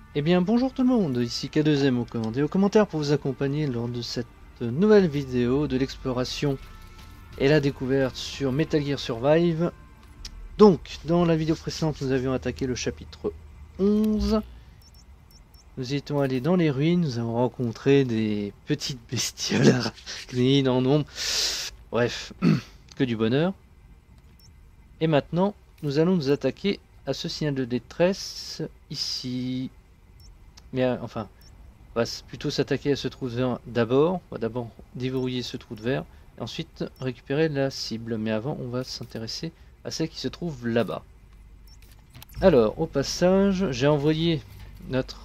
Eh bien bonjour tout le monde, ici K2M aux commandes et aux commentaires pour vous accompagner lors de cette nouvelle vidéo de l'exploration et la découverte sur Metal Gear Survive. Donc, dans la vidéo précédente, nous avions attaqué le chapitre 11. Nous étions allés dans les ruines, nous avons rencontré des petites bestioles arachnides en nombre. Bref, que du bonheur. Et maintenant, nous allons nous attaquer à ce signal de détresse ici. Mais enfin, on va plutôt s'attaquer à ce trou de verre d'abord. On va d'abord déverrouiller ce trou de verre et ensuite récupérer la cible. Mais avant, on va s'intéresser à celle qui se trouve là-bas. Alors, au passage, j'ai envoyé notre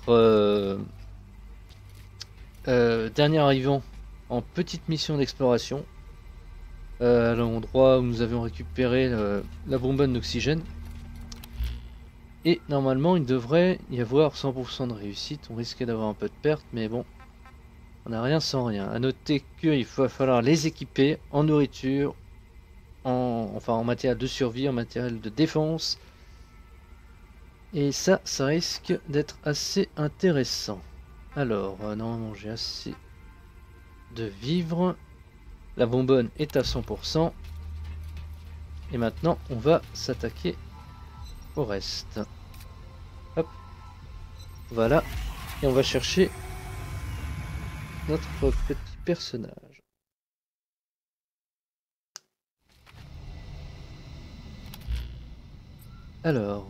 dernier arrivant en petite mission d'exploration à l'endroit où nous avions récupéré la bonbonne d'oxygène. Et normalement, il devrait y avoir 100% de réussite. On risquait d'avoir un peu de perte, mais bon, on n'a rien sans rien. A noter qu'il va falloir les équiper en nourriture, en matériel de survie, en matériel de défense. Et ça risque d'être assez intéressant. Alors, normalement j'ai assez de vivres. La bonbonne est à 100%. Et maintenant, on va s'attaquer au reste. Hop. Voilà. Et on va chercher notre petit personnage. Alors,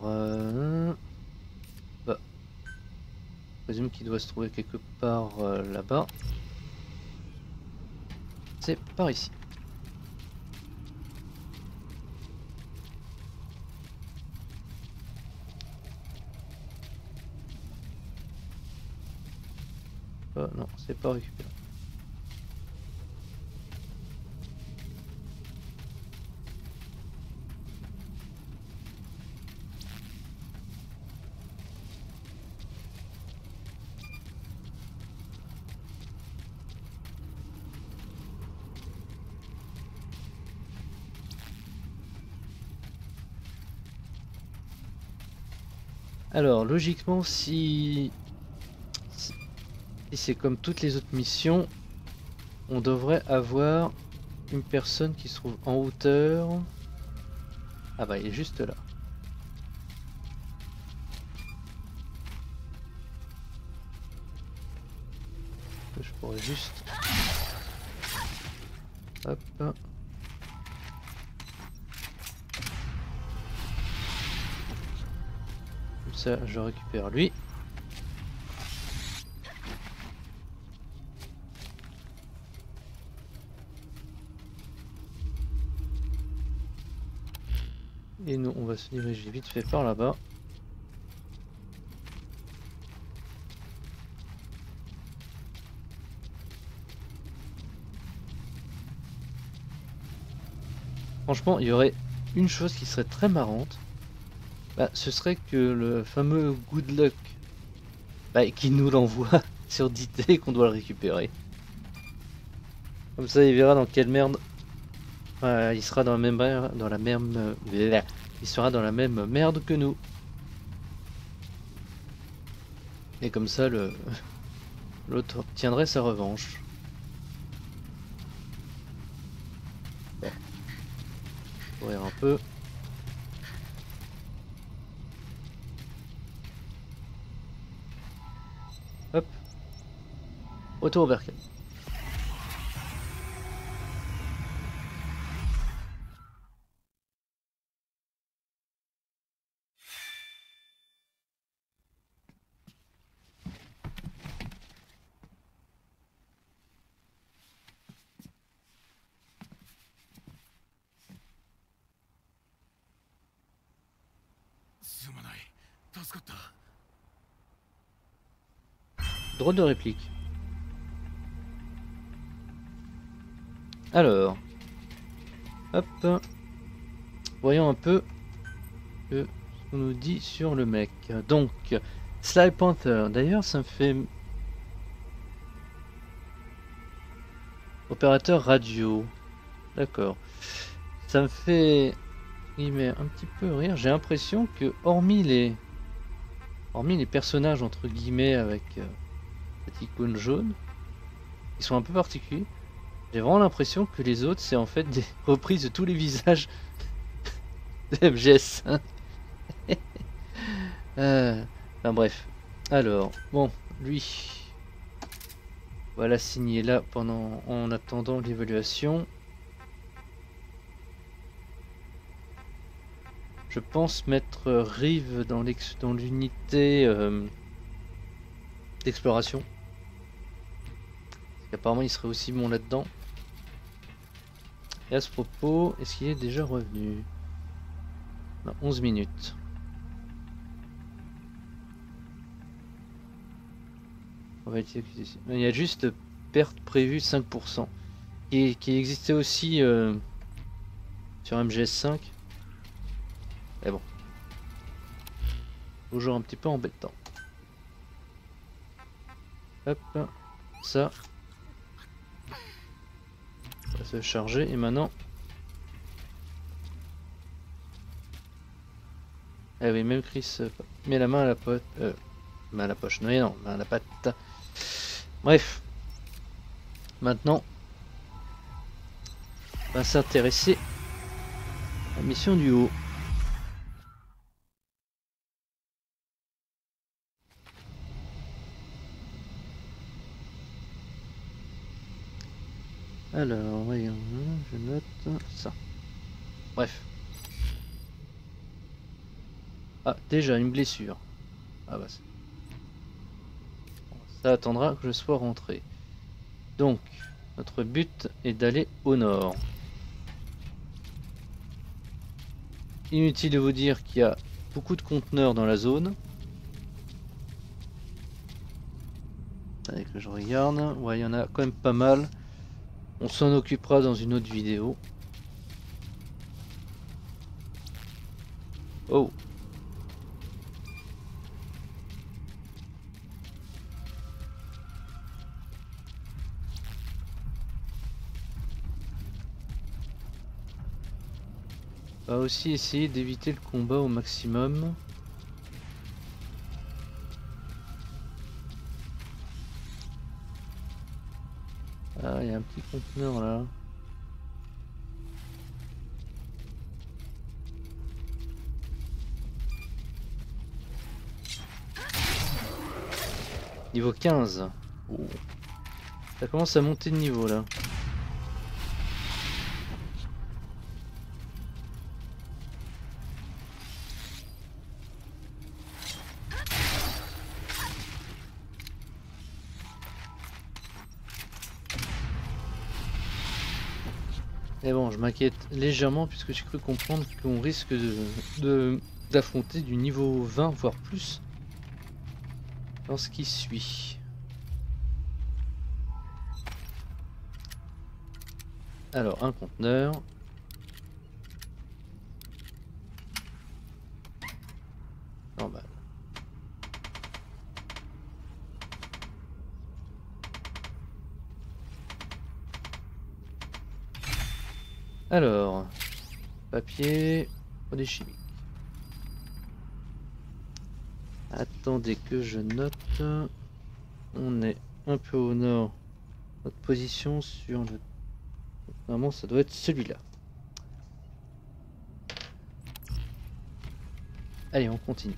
bah, je présume qu'il doit se trouver quelque part là-bas. C'est par ici. Non, c'est pas récupéré. Alors, logiquement, si c'est comme toutes les autres missions, on devrait avoir une personne qui se trouve en hauteur. Ah bah, il est juste là. Je pourrais juste... Hop. Comme ça, je récupère lui. Et nous, on va se diriger vite fait par là-bas. Franchement, il y aurait une chose qui serait très marrante. Bah, ce serait que le fameux Good Luck, bah, qui nous l'envoie sur Dité qu'on doit le récupérer. Comme ça, il verra dans quelle merde. Il sera dans la même merde, il sera dans la même merde que nous. Et comme ça, l'autre tiendrait sa revanche. Bon. Courir un peu. Hop. Retour au bercail. Drôle de réplique. Alors, hop, voyons un peu ce qu'on nous dit sur le mec. Donc, Sly Panther, d'ailleurs ça me fait... Opérateur radio, d'accord. Ça me fait un petit peu rire, j'ai l'impression que hormis hormis les personnages entre guillemets avec cette icône jaune, ils sont un peu particuliers. J'ai vraiment l'impression que les autres c'est en fait des reprises de tous les visages de MGS. Enfin bref. Alors, bon, lui, voilà signé là pendant en attendant l'évaluation. Je pense mettre Rive dans l'unité d'exploration. Parce qu'apparemment il serait aussi bon là-dedans. Et à ce propos, est-ce qu'il est déjà revenu? Non, 11 minutes. On va utiliser ici. Il y a juste perte prévue 5%. Qui existait aussi sur MGS5. Mais bon. Toujours un petit peu embêtant. Hop. Ça. Ça va se charger. Et maintenant. Ah oui, même Chris met la main à la poche. Main à la poche. Non, non, main à la patte. Bref. Maintenant. On va s'intéresser à la mission du haut. Alors, voyons, je note ça. Bref. Ah, déjà une blessure. Ah bah ça attendra que je sois rentré. Donc, notre but est d'aller au nord. Inutile de vous dire qu'il y a beaucoup de conteneurs dans la zone. Allez que je regarde. Ouais, il y en a quand même pas mal. On s'en occupera dans une autre vidéo. Oh. On va aussi essayer d'éviter le combat au maximum. Ah, il y a un petit conteneur là. Niveau 15. Oh. Ça commence à monter de niveau là. Mais bon, je m'inquiète légèrement puisque j'ai cru comprendre qu'on risque d'affronter du niveau 20 voire plus dans ce qui suit. Alors, un conteneur. Normal. Alors, papier, produits chimiques. Attendez que je note. On est un peu au nord. Notre position sur le... Normalement, ça doit être celui-là. Allez, on continue.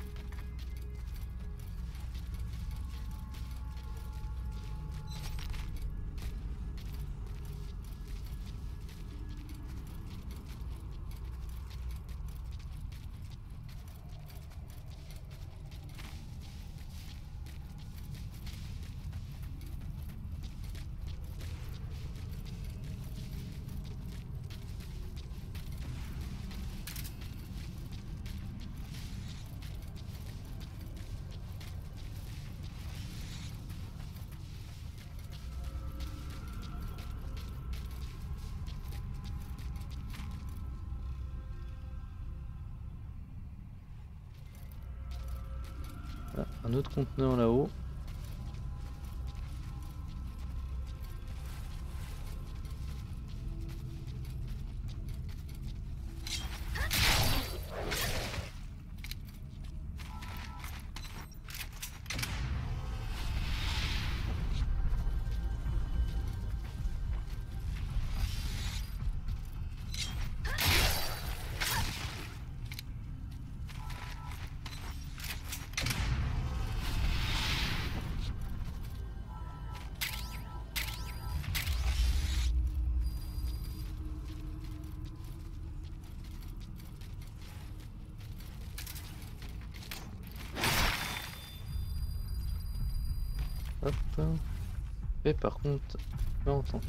Ah, un autre conteneur là-haut. Hop. Et par contre, pas entendu.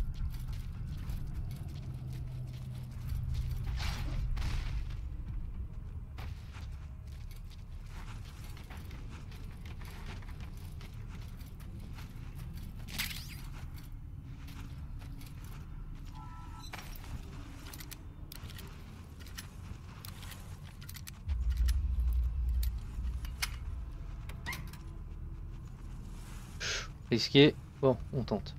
Risqué. Bon, on tente.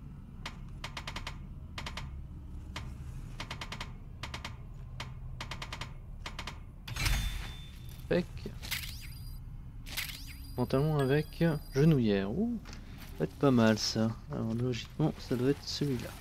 Avec pantalon avec genouillère. Ouh, ça va être pas mal ça. Alors logiquement, ça doit être celui-là.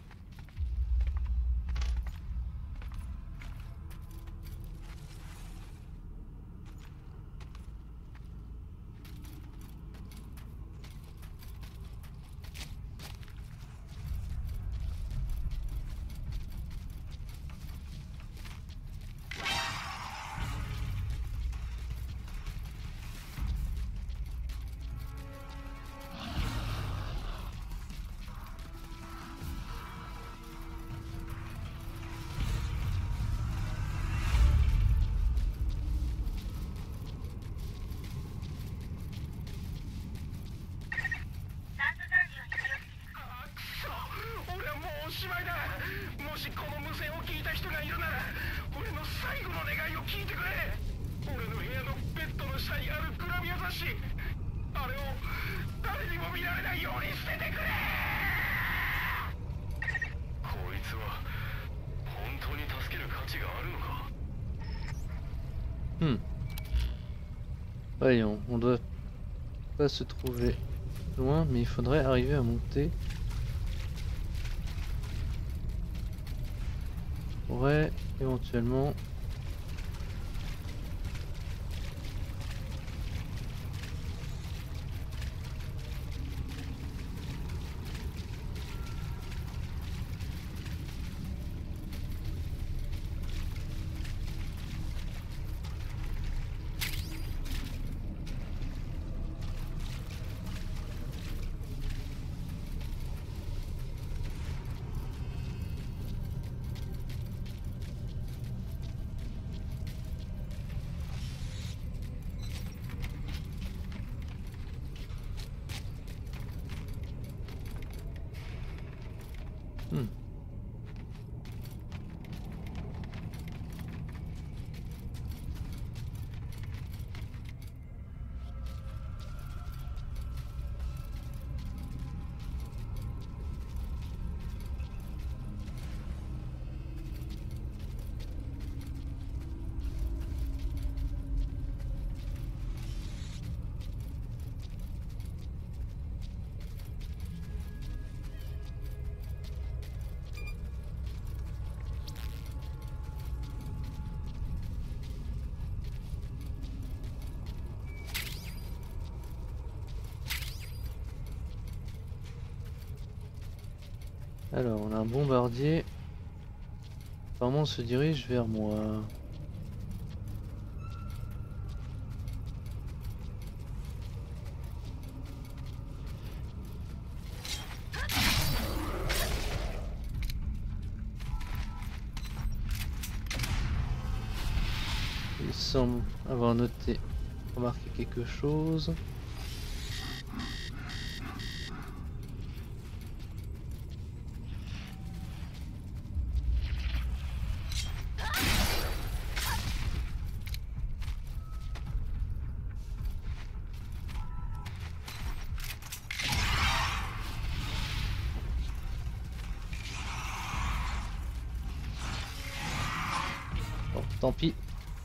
Voyons, on doit pas se trouver loin, mais il faudrait arriver à monter. On pourrait éventuellement... Alors, on a un bombardier. Apparemment, on se dirige vers moi. Il semble avoir noté, remarqué quelque chose. Bon, tant pis.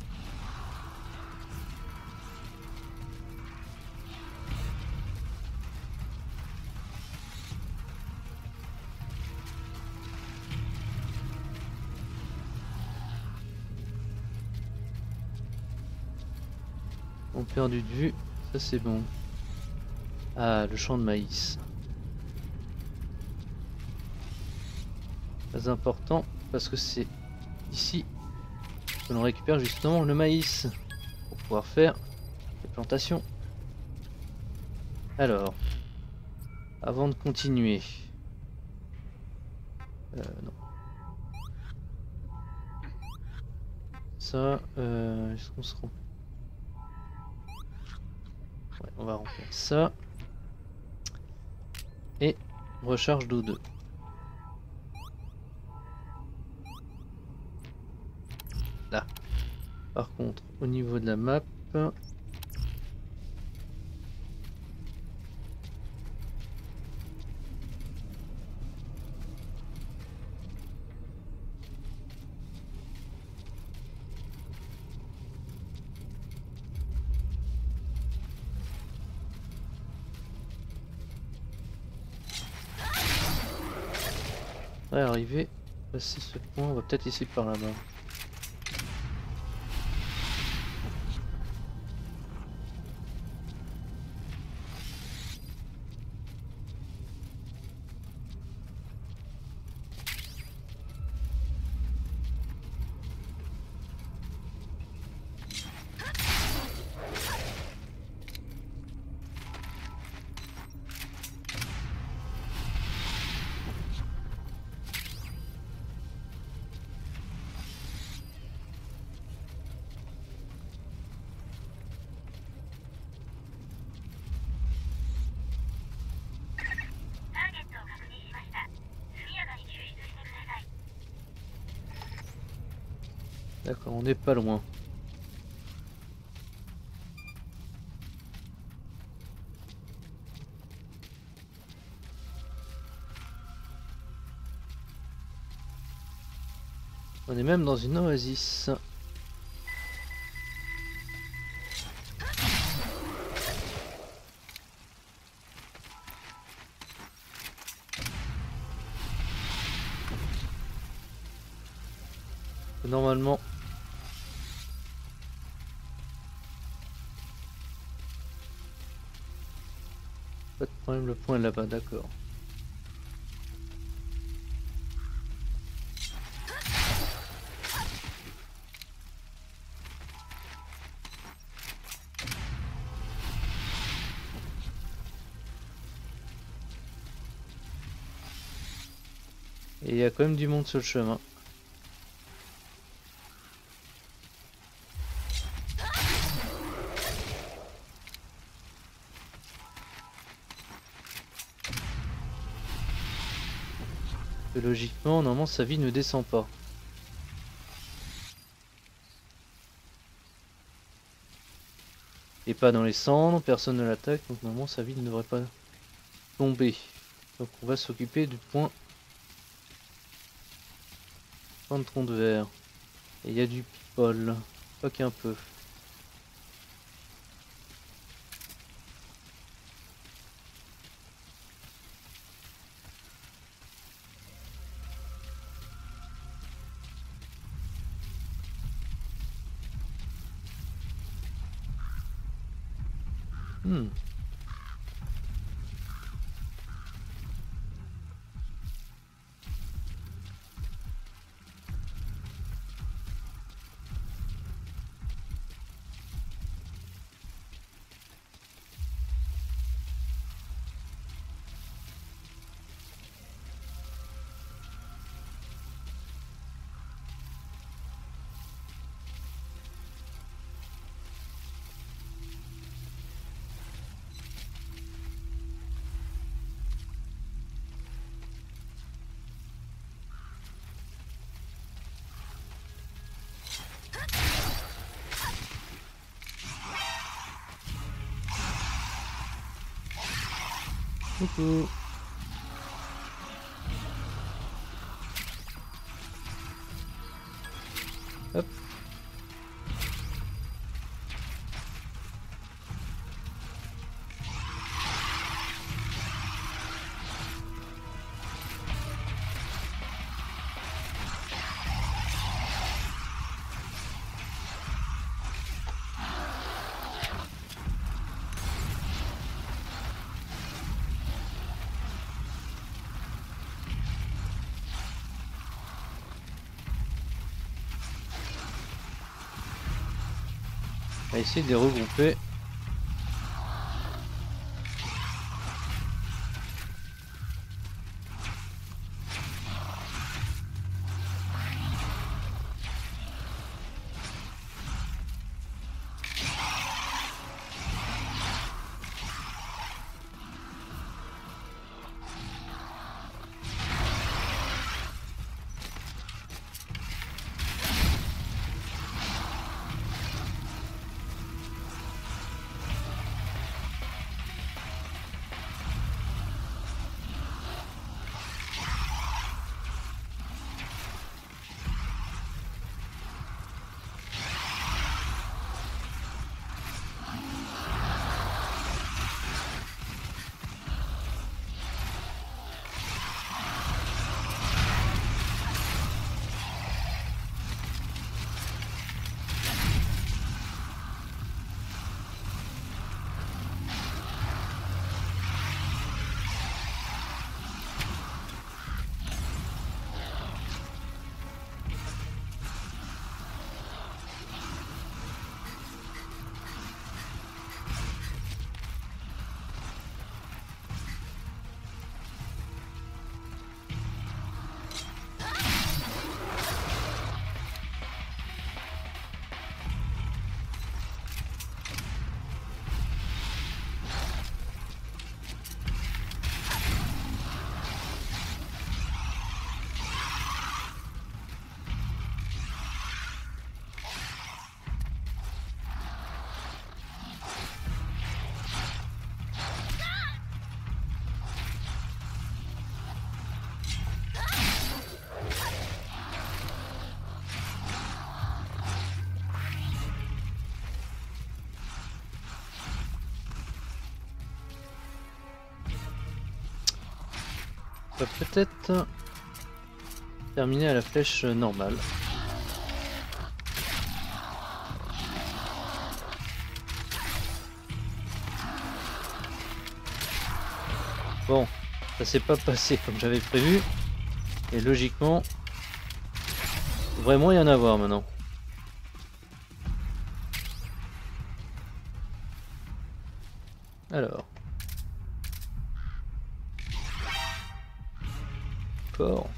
On perd de vue, ça c'est bon. Ah, le champ de maïs. Très important parce que c'est ici que l'on récupère justement le maïs pour pouvoir faire des plantations. Alors, avant de continuer. Non. Ça, est-ce qu'on se rend... Ouais, on va remplir ça. Et recharge d'O2. Là. Par contre, au niveau de la map... Ouais, arriver, passer ce point, on va peut-être essayer par là-bas. D'accord, on n'est pas loin. On est même dans une oasis. Normalement... Pas de problème, le point est là-bas, d'accord. Et il y a quand même du monde sur le chemin. Et logiquement, normalement, sa vie ne descend pas. Et pas dans les cendres, personne ne l'attaque, donc normalement sa vie ne devrait pas tomber. Donc on va s'occuper du point de tronc de verre. Et il y a du people, pas qu'un peu. Coucou. Hop. On va essayer de les regrouper. va peut-être terminer à la flèche normale. Bon, ça s'est pas passé comme j'avais prévu. Et logiquement, vraiment y en avoir maintenant. Alors. Corps.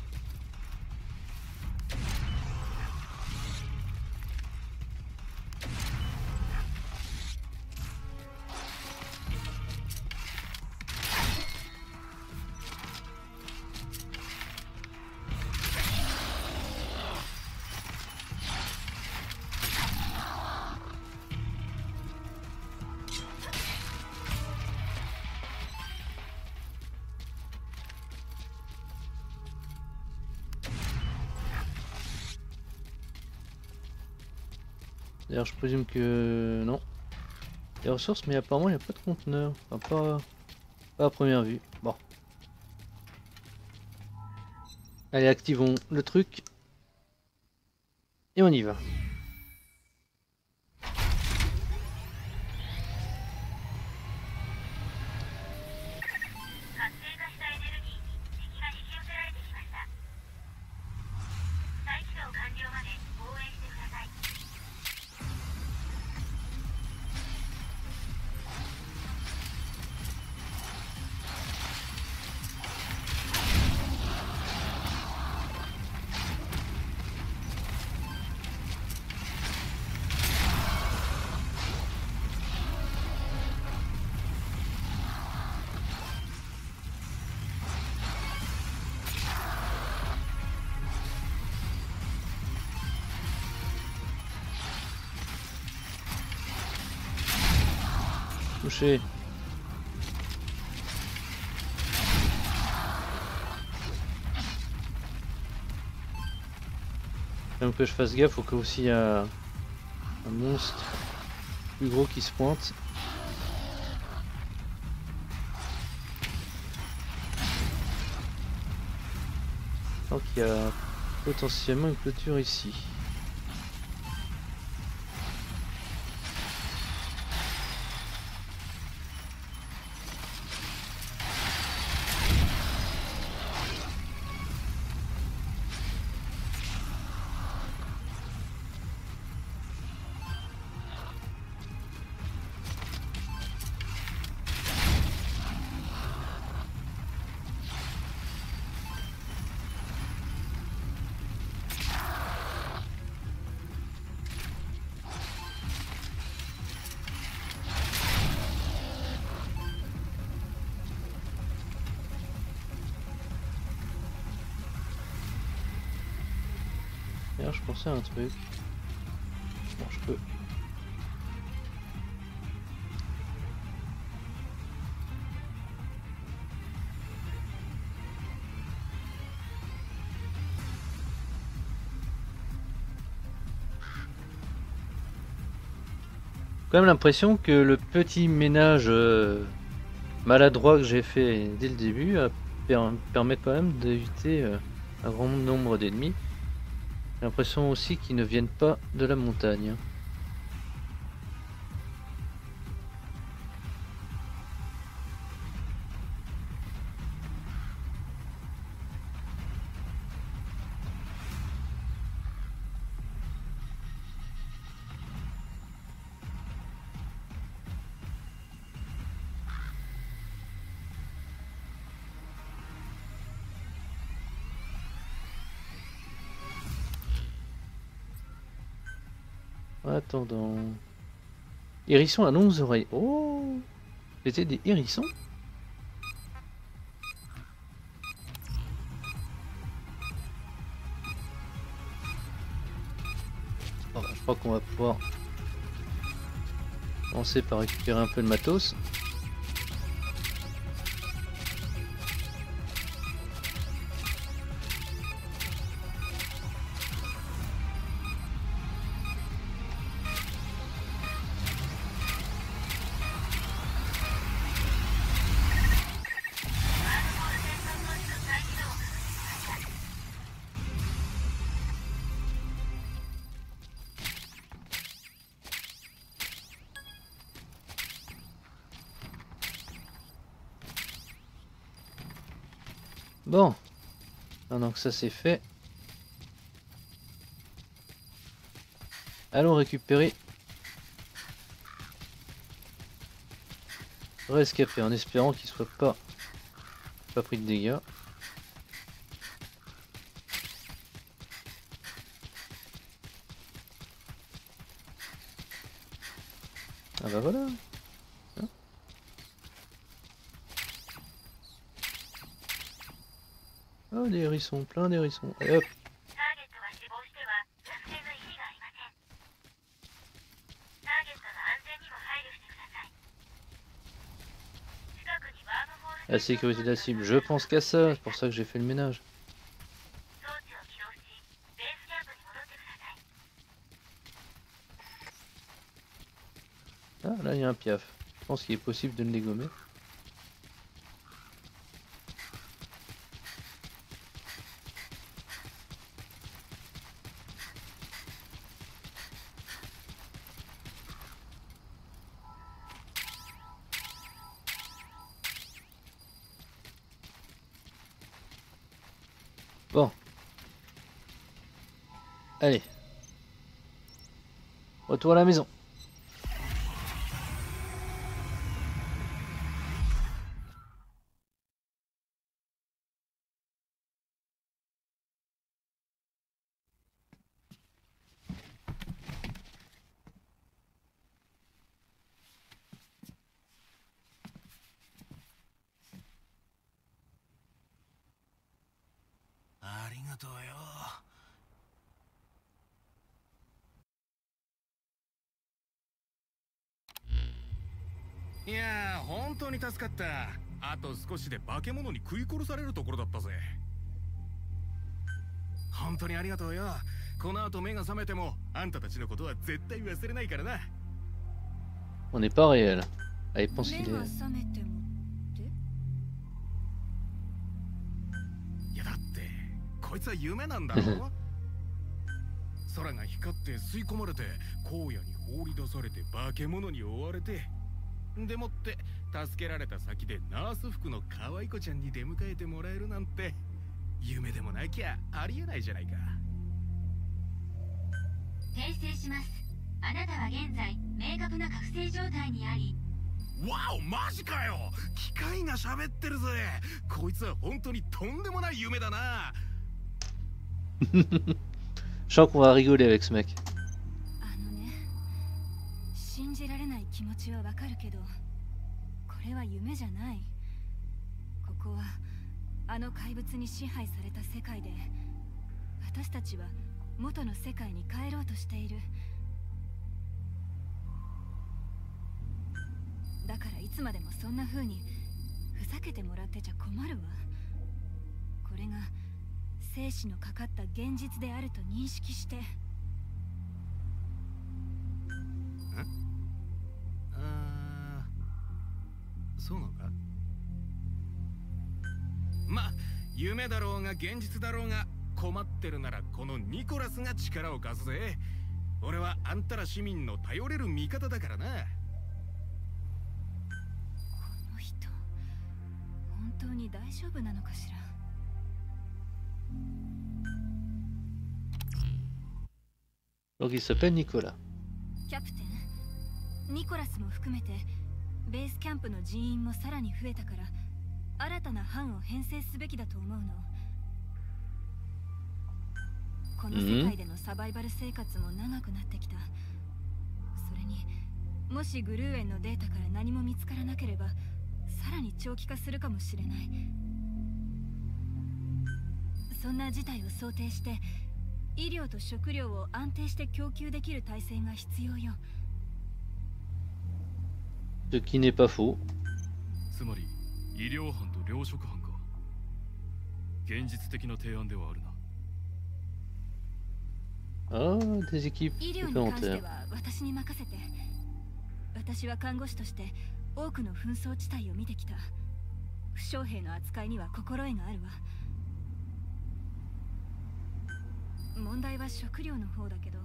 D'ailleurs, je présume que non. Des ressources, mais apparemment il n'y a pas de conteneur. Enfin, pas à première vue. Bon. Allez, activons le truc. Et on y va. Touché. Même que je fasse gaffe au cas où s'il y a un monstre plus gros qui se pointe. Donc il y a potentiellement une clôture ici. D'ailleurs, je pensais à un truc. Bon, je peux. Quand même l'impression que le petit ménage maladroit que j'ai fait dès le début permet quand même d'éviter un grand nombre d'ennemis. J'ai l'impression aussi qu'ils ne viennent pas de la montagne. En attendant... Hérisson à longues oreilles. Oh! C'était des hérissons? Oh, je crois qu'on va pouvoir commencer par récupérer un peu de matos. Bon, maintenant que ça c'est fait, allons récupérer le rescapé en espérant qu'il soit pas pris de dégâts. Ah bah voilà. Hein, oh les hérissons, plein d'hérissons. Et hop. La sécurité de la cible, je pense qu'à ça, c'est pour ça que j'ai fait le ménage. Ah là il y a un piaf. Je pense qu'il est possible de le dégommer. Bon. Allez. Retour à la maison. いやー、本当に助かった。あと少しで化け物に食い殺されるところだったぜ。本当にありがとうよ。この後目が覚めてもあんたたちのことは絶対忘れないからな。 On n'est pas réel. Elle pense qu'il est. いやだってこいつは夢なんだろ。空が光って吸い込まれて荒野に放り出されて化け物に追われて。でもって助けられた先でナース服の可愛い子ちゃんに出迎えてもらえるなんて夢でもなきゃありえないじゃないか。 訂正します。あなたは現在明確な覚醒状態にあり。 わお、マジかよ。機械が喋ってるぜ。こいつは本当にとんでもない夢だな。 Je sens qu'on va rigoler avec ce mec. 信じられない気持ちはわかるけど、これは夢じゃない。ここはあの怪物に支配された世界で、私たちは元の世界に帰ろうとしている。だからいつまでもそんな風にふざけてもらってちゃ困るわ。これが生死のかかった現実であると認識して。 そうなのか。ま、夢だろうが現実だろうが困ってるならこのニコラスが力を貸すぜ。俺はあんたら市民の頼れる味方だからな。この人本当に大丈夫なのかしら。 Donc il s'appelle Nicolas. キャプテン、ニコラスも含めてベースキャンプの人員もさらに増えたから新たな班を編成すべきだと思うの。この世界でのサバイバル生活も長くなってきた。それにもしグルーエンのデータから何も見つからなければさらに長期化するかもしれない。そんな事態を想定して医療と食料を安定して供給できる体制が必要よ。 Ce qui n'est pas faux. つまり医療班と糧食班か。現実的な提案ではあるな。 Ah, des équipes 医療に関して supplémentaires. は私に任せて。私は看護師として多くの紛争地帯を見てきた。負傷兵の扱いには心得があるわ。問題は食料の方だけど。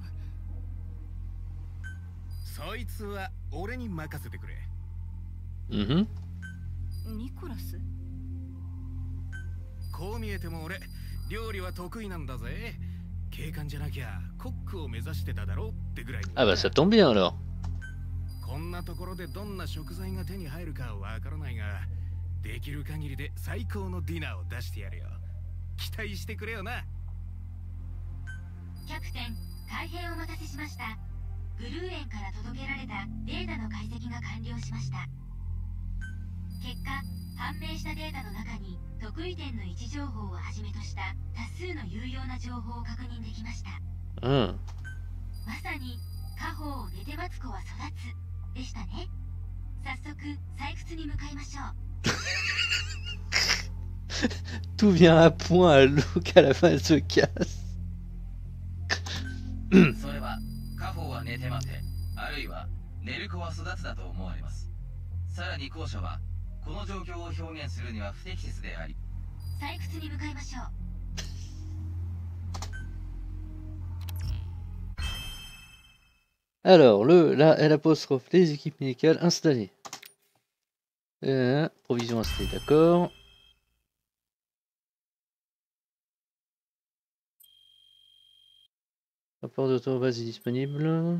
そいつは俺に任せてくれ。 Mhm. ニコラス？ こう見えても俺料理は得意なんだぜ。警官じゃなきゃコックを目指してただろうってぐらいに。 Ah bah ça tombe bien alors. こんなところでどんな食材が手に入るかわからないが、できる限りで最高のディナーを出してやるよ。期待してくれよな。 キャプテン、大変お待たせしました。グルー園から届けられたデータの解析が完了しました。結果、判明したデータの中に得意点の位置情報をはじめとした多数の有用な情報を確認できました。まさに家宝を寝て待つ子は育つでしたね。早速採掘に向かいましょう。 Tout vient à point à l'eau qu'à la fin elle se casse. それは家宝は寝て待て、あるいは寝る子は育つだと思われます。さらに後者はこの状況を表現するには不適切であり、 採掘に向かいましょう。 Alors, la L', les équipes médicales installées. Provision installée, d'accord. Rapport d'auto-base est disponible.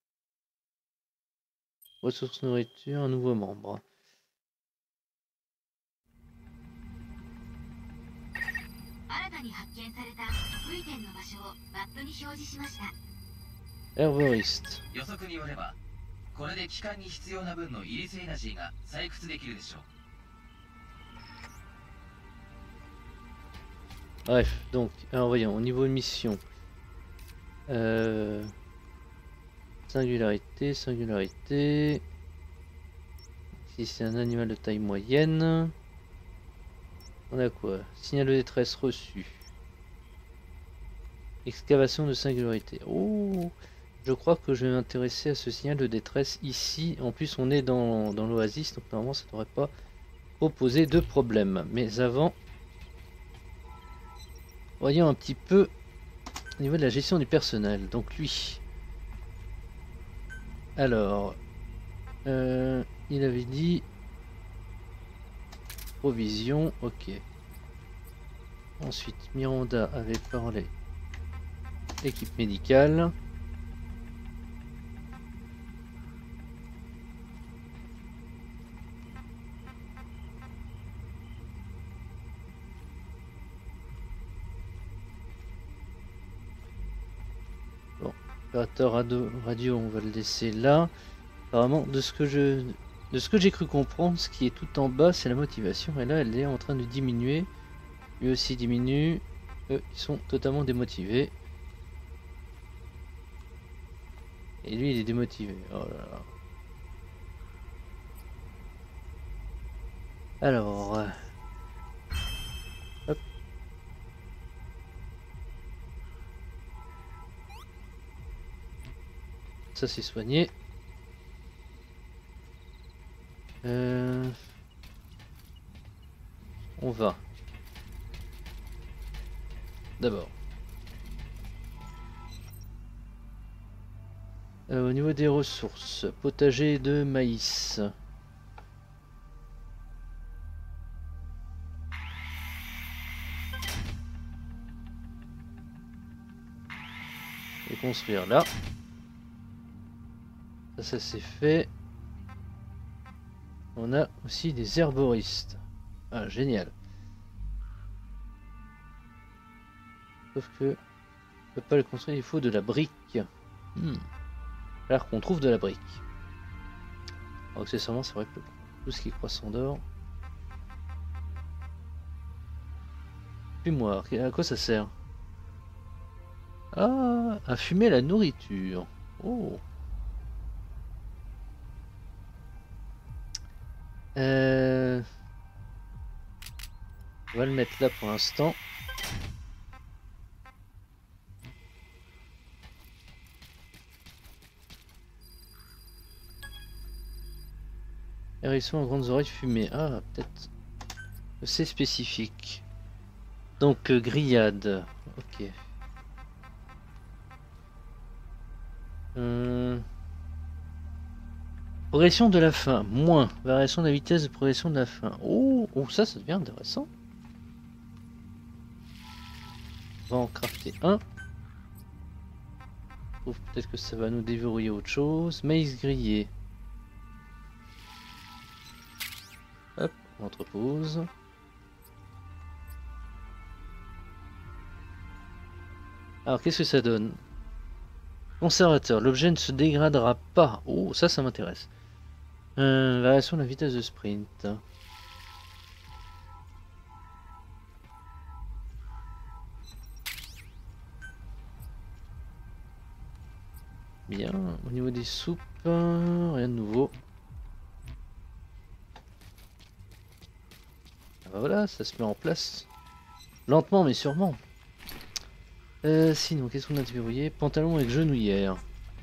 Ressources nourriture, un nouveau membre. Herboriste. 予測によればこれで機関に必要な分のイリスエナジーが採掘できるでしょう。 Bref, donc, alors voyons, au niveau mission. Singularité, singularité. Si c'est un animal de taille moyenne. On a quoi? Signal de détresse reçu. Excavation de singularité. Oh, je crois que je vais m'intéresser à ce signal de détresse ici. En plus, on est dans l'oasis, donc normalement ça ne devrait pas proposer de problème. Mais avant, voyons un petit peu au niveau de la gestion du personnel. Donc lui, alors, il avait dit provision, ok. Ensuite, Miranda avait parlé équipe médicale. Bon, opérateur radio, on va le laisser là. Apparemment, de ce que j'ai cru comprendre, ce qui est tout en bas, c'est la motivation. Et là, elle est en train de diminuer. Lui aussi diminue. Eux, ils sont totalement démotivés. Et lui, il est démotivé. Oh là là. Alors... hop. Ça, c'est soigné. On va. D'abord. Au niveau des ressources, potager de maïs. Et construire là. Ça c'est fait. On a aussi des herboristes. Ah, génial. Sauf que on peut pas le construire, il faut de la brique. Alors qu'on trouve de la brique. Alors, accessoirement, c'est vrai que tout ce qui est croissant d'or. Fumoir, à quoi ça sert? Ah, à fumer la nourriture. Oh. On va le mettre là pour l'instant. Hérisson aux grandes oreilles fumées. Ah, peut-être. C'est spécifique. Donc, grillade. Ok. Progression de la faim. Moins. Variation de la vitesse de progression de la faim. Oh, oh, ça devient intéressant. On va en crafter un. Peut-être que ça va nous déverrouiller autre chose. Maïs grillé. Hop, on entrepose. Alors qu'est-ce que ça donne? Conservateur, l'objet ne se dégradera pas. Oh, ça m'intéresse. Variation de la vitesse de sprint. Bien, au niveau des soupes, rien de nouveau. Ah bah voilà, ça se met en place. Lentement mais sûrement. Sinon, qu'est-ce qu'on a déverrouillé? Pantalon avec genouillère.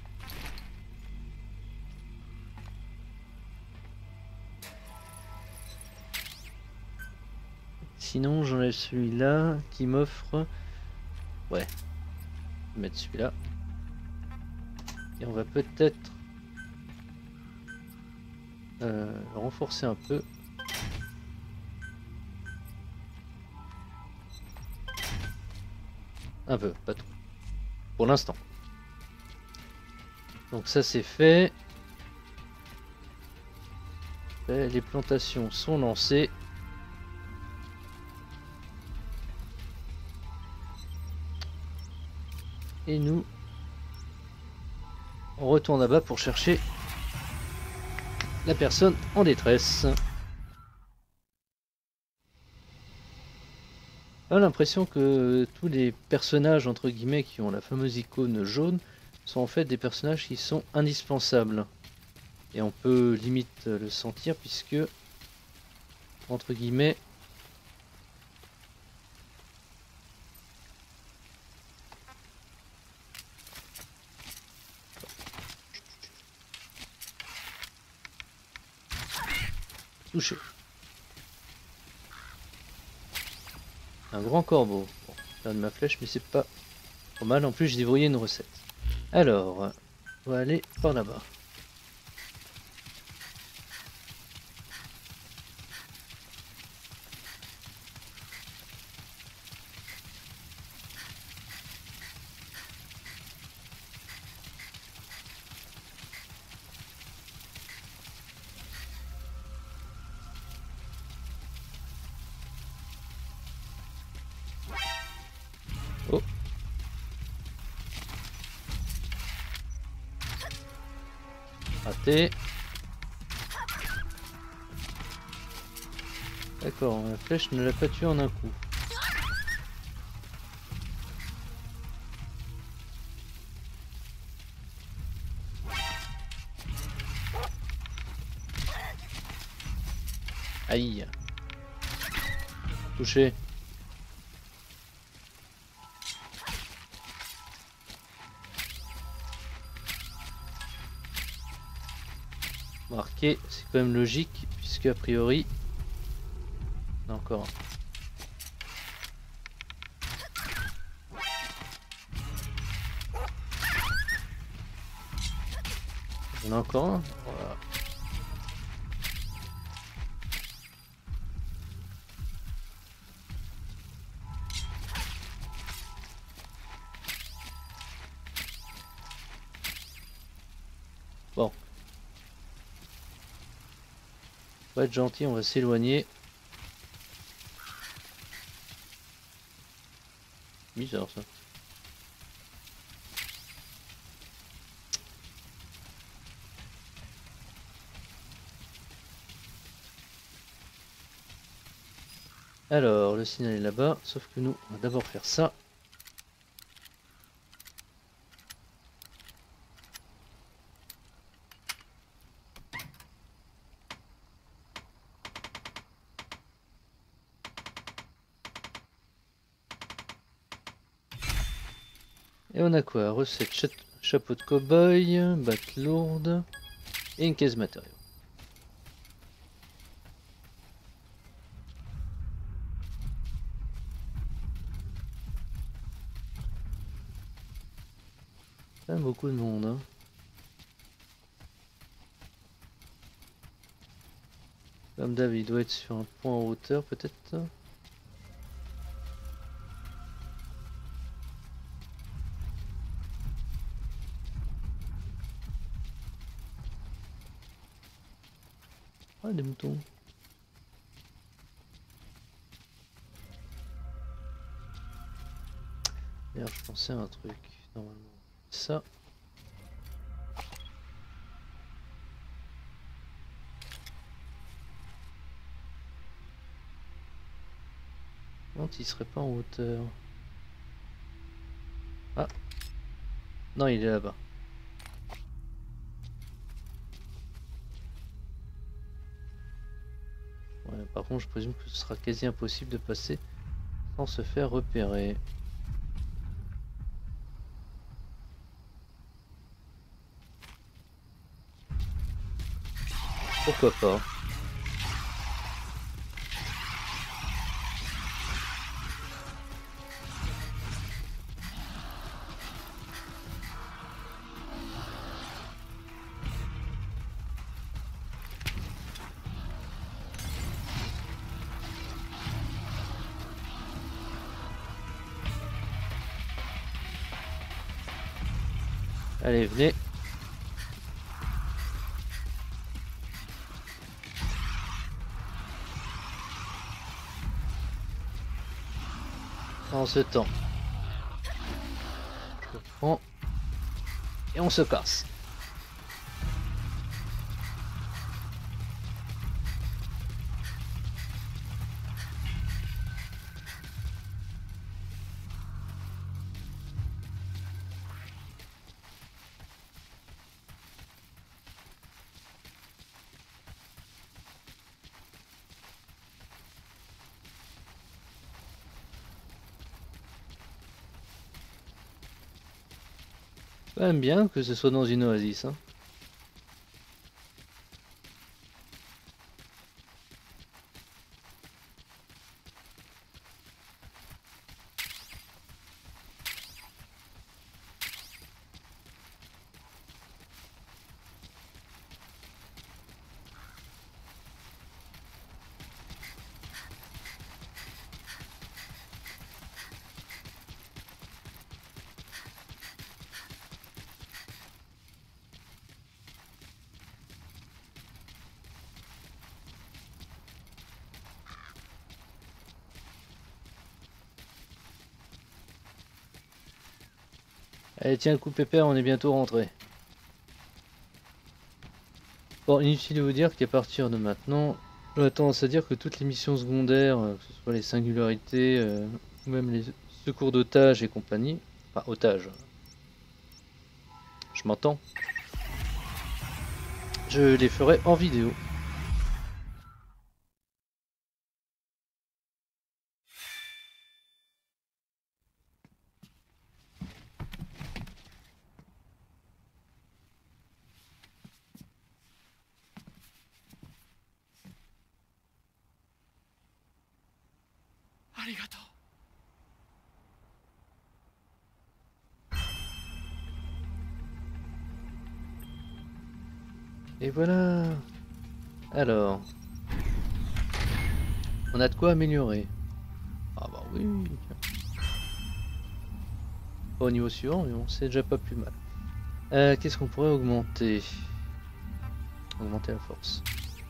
Sinon, j'enlève celui-là qui m'offre... Ouais. Je vais mettre celui-là. Et on va peut-être renforcer un peu. Un peu, pas trop. Pour l'instant. Donc ça c'est fait. Les plantations sont lancées. Et nous, on retourne là-bas pour chercher la personne en détresse. J'ai l'impression que tous les personnages entre guillemets qui ont la fameuse icône jaune sont en fait des personnages qui sont indispensables. Et on peut limite le sentir puisque entre guillemets touché. Un grand corbeau. Bon, faire de ma flèche, mais c'est pas trop mal. En plus, j'ai déverrouillé une recette. Alors, on va aller par là-bas. Oh. Raté. D'accord, la flèche ne l'a pas tué en un coup. Aïe. Touché. Marqué, c'est quand même logique, puisque a priori... Encore un. Il y en a encore un. Voilà. Bon. On va être gentil, on va s'éloigner. Bizarre ça. Alors, le signal est là-bas, sauf que nous, on va d'abord faire ça. Et on a quoi? Recette chapeau de cow-boy, batte lourde et une caisse matériaux. Pas beaucoup de monde, hein. Comme d'hab, il doit être sur un point en hauteur peut-être. Ah, des moutons. D'ailleurs, je pensais à un truc. Normalement, ça. Non, il serait pas en hauteur. Ah. Non, il est là-bas. Ouais, par contre, je présume que ce sera quasi impossible de passer sans se faire repérer. Pourquoi pas? Allez, venez. En ce temps, je prends et on se casse. Quand même bien que ce soit dans une oasis, hein. Allez, tiens, le coup pépère, on est bientôt rentré. Bon, inutile de vous dire qu'à partir de maintenant, j'aurais tendance à dire que toutes les missions secondaires, que ce soit les singularités, ou même les secours d'otages et compagnie, enfin otages, je m'entends, je les ferai en vidéo. Et voilà. Alors, on a de quoi améliorer. Ah bah oui. Pas au niveau suivant, mais bon, c'est déjà pas plus mal. Qu'est-ce qu'on pourrait augmenter? Augmenter la force.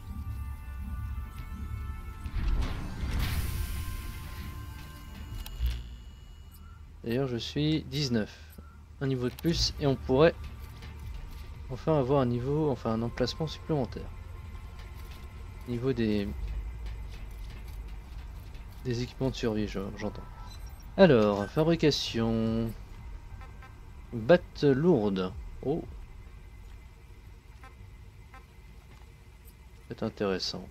D'ailleurs, je suis 19. Un niveau de plus et on pourrait enfin avoir un niveau, enfin un emplacement supplémentaire. Niveau des équipements de survie, j'entends. Alors, fabrication. Batte lourde. Oh. C'est intéressant.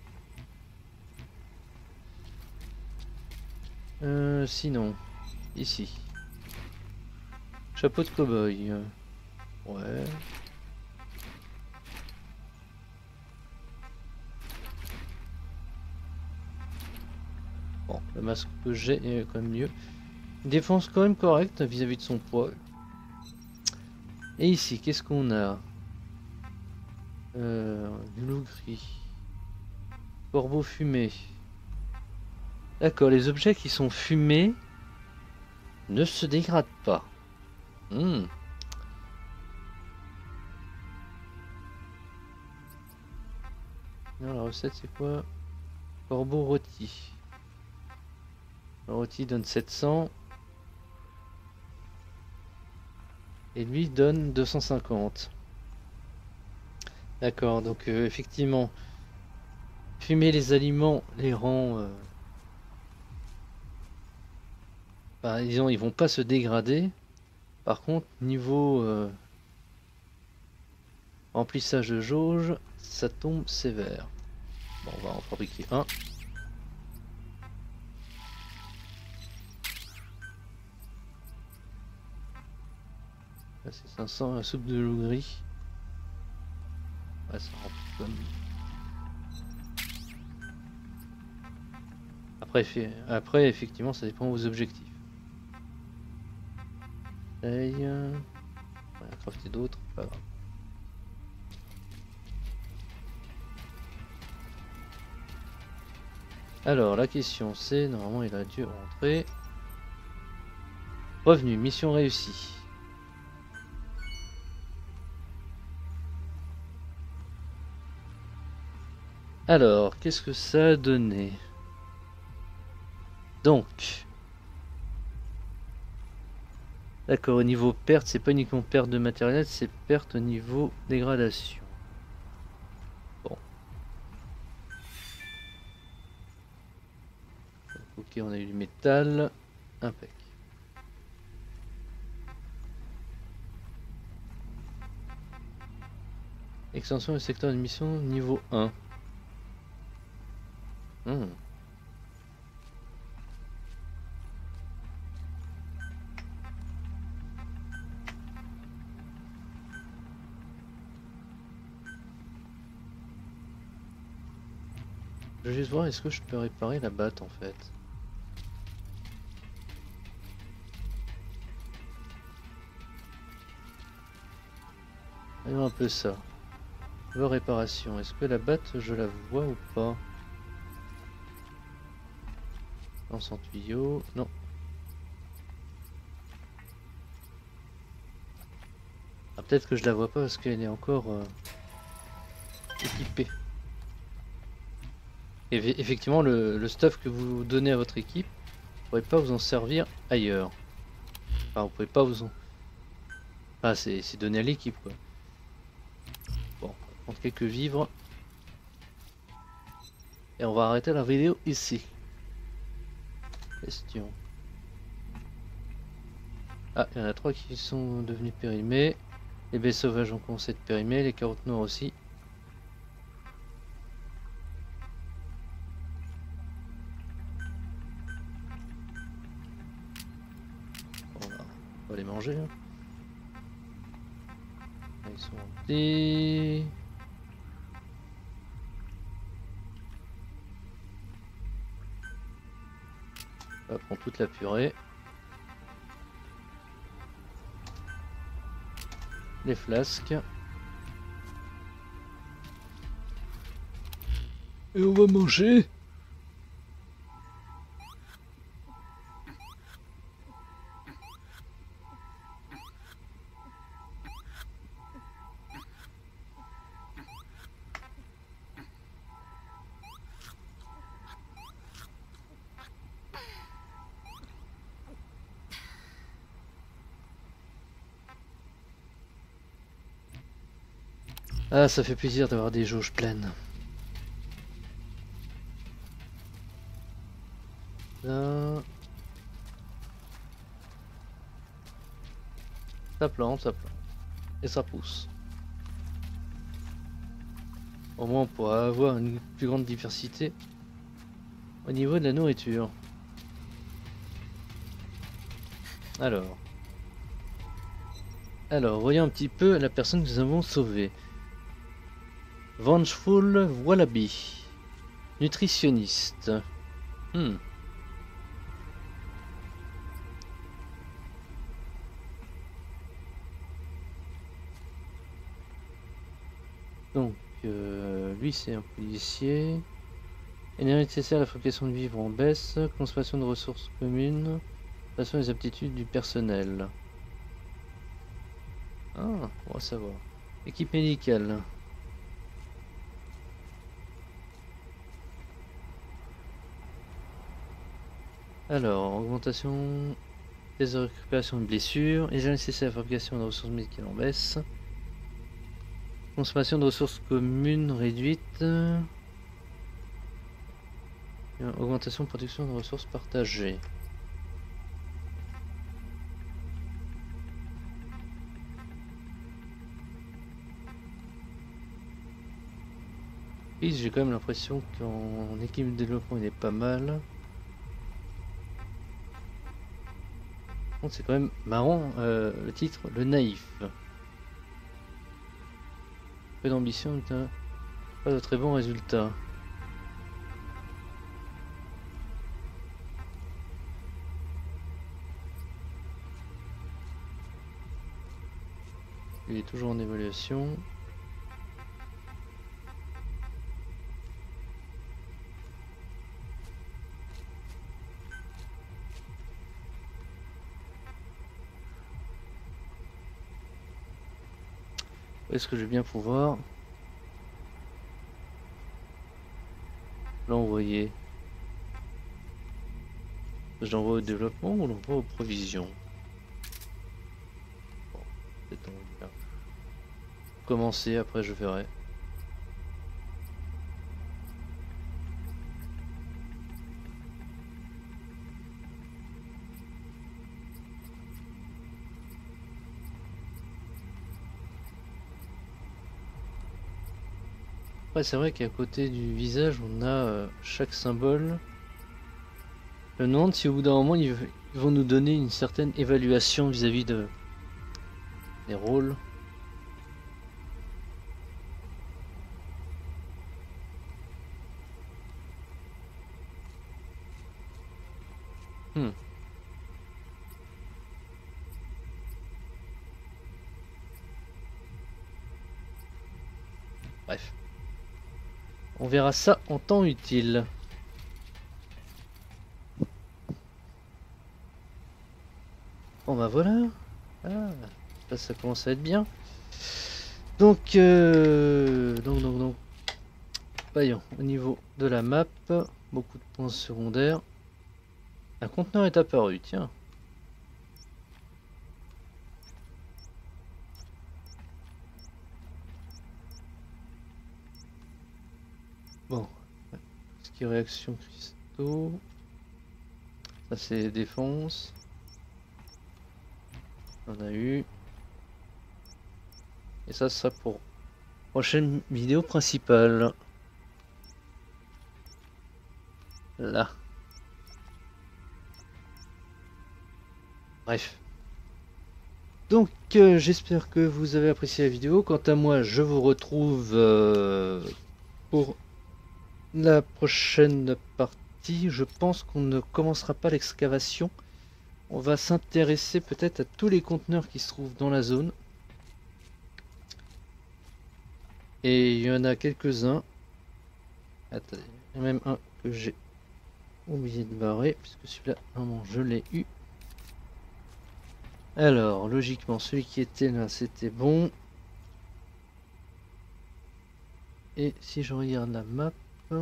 Sinon, ici. Chapeau de cow-boy. Ouais. Bon, le masque que j'ai est quand même mieux. Défense quand même correcte vis-à-vis de son poids. Et ici, qu'est-ce qu'on a? Du loup gris. Corbeau fumé. D'accord, les objets qui sont fumés ne se dégradent pas. Non, la recette c'est quoi? Corbeau rôti. Le rôti donne 700. Et lui donne 250. D'accord, donc effectivement, fumer les aliments les rend... bah, disons, ils vont pas se dégrader. Par contre, niveau remplissage de jauge, ça tombe sévère. Bon, on va en fabriquer un. Là, c'est 500 la soupe de loup gris. Ouais, ça remplit comme... Après, effectivement, ça dépend de vos objectifs. Et on va crafter d'autres, pas grave. Alors, la question c'est, normalement il a dû rentrer. Revenu, mission réussie. Alors, qu'est-ce que ça a donné? Donc, d'accord, au niveau perte, c'est pas uniquement perte de matériel, c'est perte au niveau dégradation. Bon. Ok, on a eu du métal. Impec. Extension du secteur de mission niveau 1. Je vais juste voir, est-ce que je peux réparer la batte en fait? Voyons un peu ça. Réparation, est-ce que la batte je la vois ou pas? Lance en tuyau, non. Ah, peut-être que je la vois pas parce qu'elle est encore équipée. Et effectivement, le stuff que vous donnez à votre équipe, vous ne pourrez pas vous en servir ailleurs. Enfin, vous pouvez pas vous en... Ah, c'est donné à l'équipe, quoi. Bon, on va prendre quelques vivres. Et on va arrêter la vidéo ici. Question. Ah, il y en a 3 qui sont devenus périmés. Les baies sauvages ont commencé de périmer, les carottes noires aussi. On va les manger. Hein. Ils sont petits. On va prendre toute la purée. Les flasques. Et on va manger. Ah, ça fait plaisir d'avoir des jauges pleines. Là. Ça plante. Et ça pousse. Au moins on pourra avoir une plus grande diversité au niveau de la nourriture. Alors, voyons un petit peu la personne que nous avons sauvée. Vengeful Wallaby, nutritionniste. Donc, lui c'est un policier. Énergie nécessaire à la fabrication de vivres en baisse. Consommation de ressources communes. Consommation des aptitudes du personnel. Ah, on va savoir. Équipe médicale. Alors, augmentation des récupérations de blessures. Et j'ai nécessaire à la fabrication de ressources médicales en baisse. Consommation de ressources communes réduite. Augmentation de production de ressources partagées. Et j'ai quand même l'impression qu'en équipe de développement il est pas mal. C'est quand même marrant le titre, le naïf. Peu d'ambition, pas de très bons résultats. Il est toujours en évaluation. Est-ce que je vais bien pouvoir l'envoyer? Je l'envoie au développement ou l'envoie aux provisions? Bon, peut-être on va commencer, après je verrai. Après c'est vrai qu'à côté du visage on a chaque symbole. Je me demande si au bout d'un moment ils vont nous donner une certaine évaluation vis-à-vis de des rôles. Bref. On verra ça en temps utile. Bon bah voilà. Ah, ça commence à être bien. Donc, voyons, au niveau de la map, beaucoup de points secondaires. Un conteneur est apparu, tiens. Bon, ce qui est réaction cristaux, ça c'est défense. On a eu. Et ça sera pour prochaine vidéo principale. Là. Bref. Donc j'espère que vous avez apprécié la vidéo. Quant à moi, je vous retrouve pour la prochaine partie. Je pense qu'on ne commencera pas l'excavation. On va s'intéresser peut-être à tous les conteneurs qui se trouvent dans la zone. Et il y en a quelques-uns. Attendez, il y en a même un que j'ai oublié de barrer, puisque celui-là, normalement, je l'ai eu. Alors, logiquement, celui qui était là, c'était bon. Et si je regarde la map...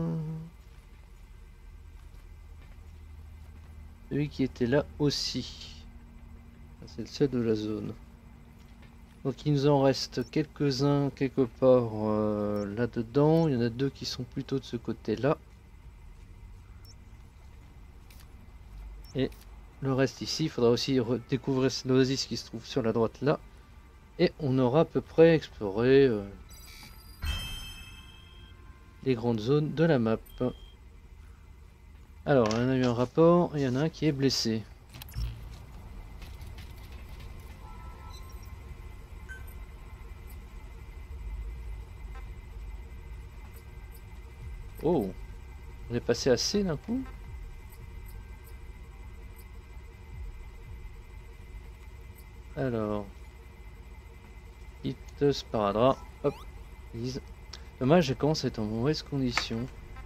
Celui qui était là aussi. C'est le seul de la zone. Donc il nous en reste quelques-uns quelque part là-dedans. Il y en a deux qui sont plutôt de ce côté-là. Et le reste ici, il faudra aussi découvrir l'oasis qui se trouve sur la droite là. Et on aura à peu près exploré les grandes zones de la map. Alors, il y en a eu un rapport, et il y en a un qui est blessé. Oh, on est passé assez d'un coup. Alors, petite sparadrap, hop, lise. Dommage, je commence à être en mauvaise condition.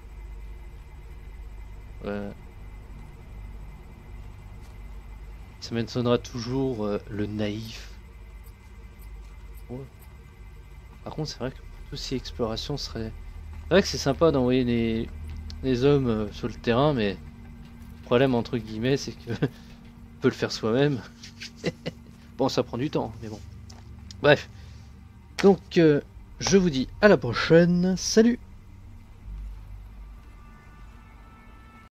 Ça m'étonnera toujours le naïf. Ouais. Par contre, c'est vrai que pour tout ce qui est exploration serait... C'est vrai que c'est sympa d'envoyer les hommes sur le terrain, mais Le problème, entre guillemets, c'est que on peut le faire soi-même. Bon, ça prend du temps, mais bon. Bref. Donc, je vous dis à la prochaine. Salut!